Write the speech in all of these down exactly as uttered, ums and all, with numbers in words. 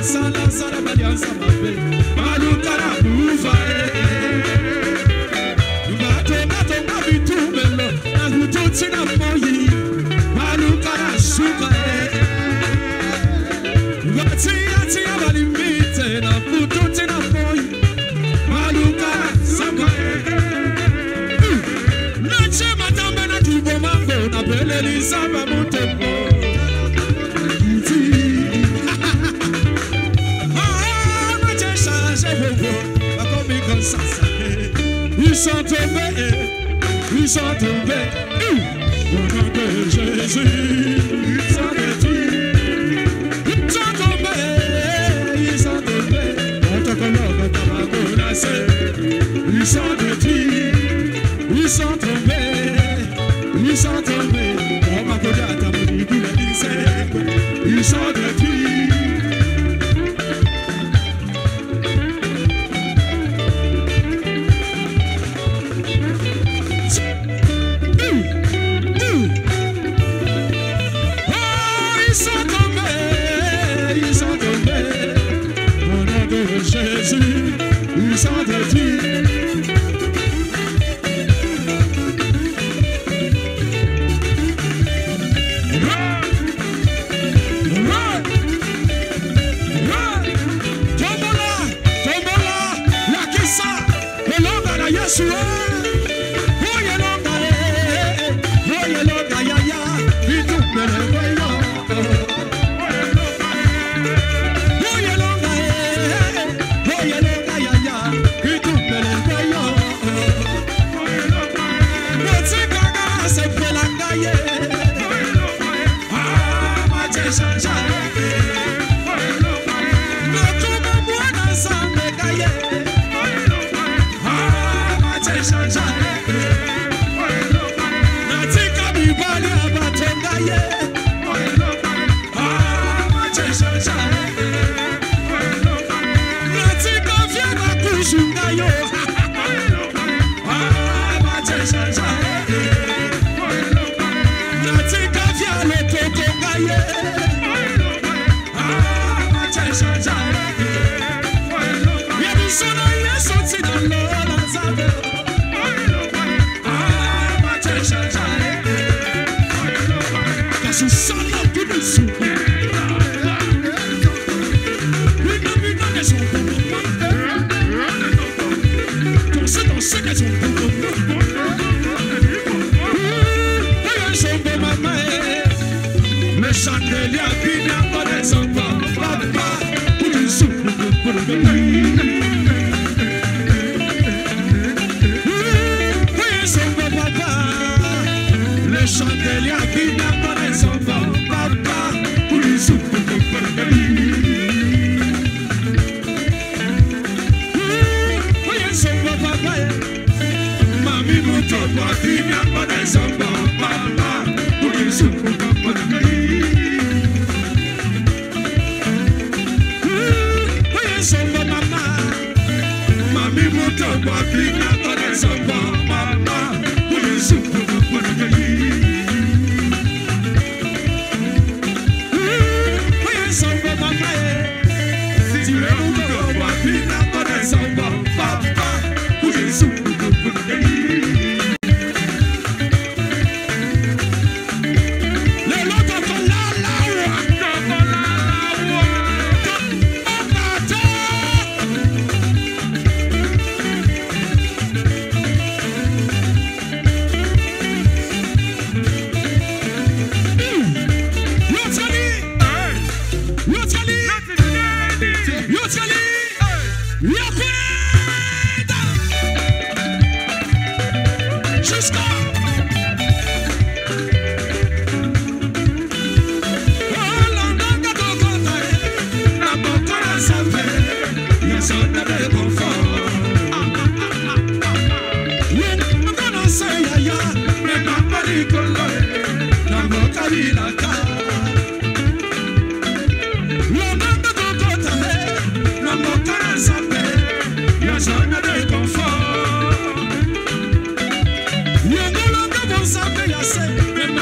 sala sala balia sababe malukara bufa bato bato babitu melo agututi na moyi malukara suka wati ati abalimite na bututi na moyi malukara suka nache matambe na tubo mambo na beleli saba mutembo ils sont tombés, ils sont tombés, au nom de Jésus, ils sont détruits, ils sont tombés, ils sont tombés, on te colloque dans ma menace, ils sont détruits, ils sont tombés, ils sont tombés, on m'a collé à ta main, ils sont détruits. Jésus, ils sont détruits. Tombola, tombola, la kissa, le longa la Yeshua. Oye longa, oye longa ya ya, y tú me lo voy a.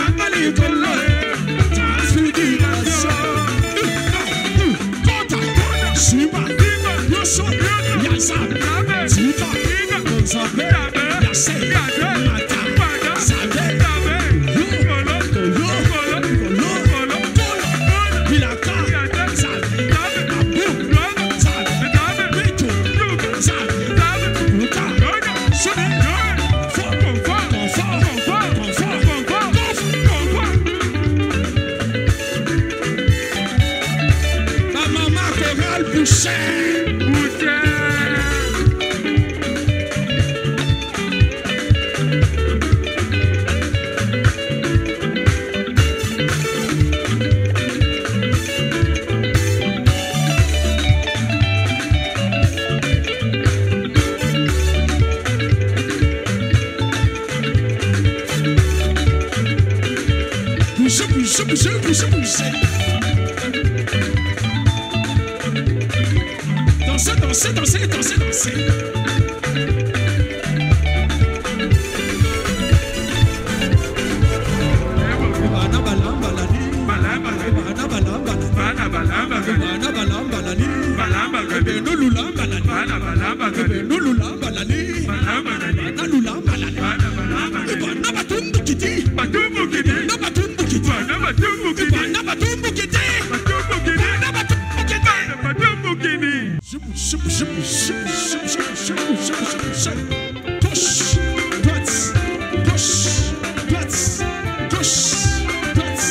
Go, boucher. Boucher, boucher, boucher, boucher, boucher. Dansez, dansez, dansez, dansez, dansez. Gauche, droite, gauche, droite, gauche, droite.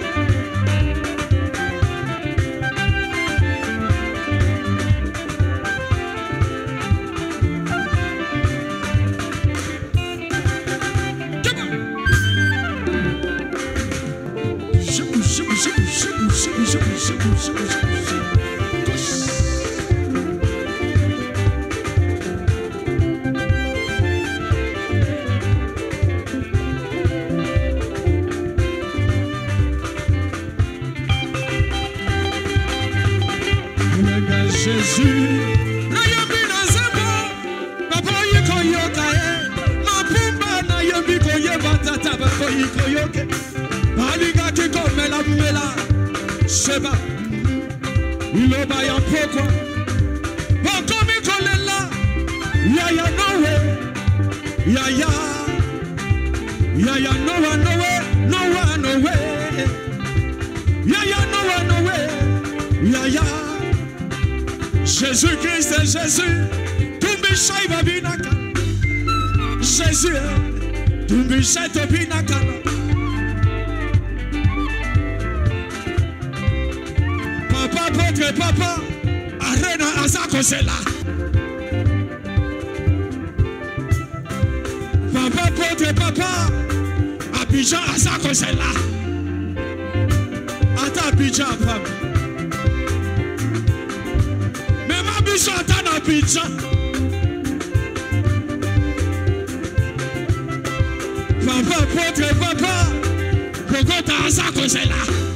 Jésus, na yambi na zebo, papa yiko yoka e, mapumba na yambi koye batata bako yiko yoke, aliga kiko mela mela, seba, iloba ya poko, bako miko lela, ya ya nowe, ya ya, ya ya nowa nowe, nowa nowe, ya ya nowa nowe, ya ya. Jésus-Christ est Jésus, Tumbishai Babinaka. Jésus, Tumbishai Tobinaka. Papa, votre papa, Arena Azako Zela. Papa, votre papa, Abidjan Azako Zela. Ata Abidjan, papa. J'entends un pizza. Papa, votre papa, Coco Taza, c'est là.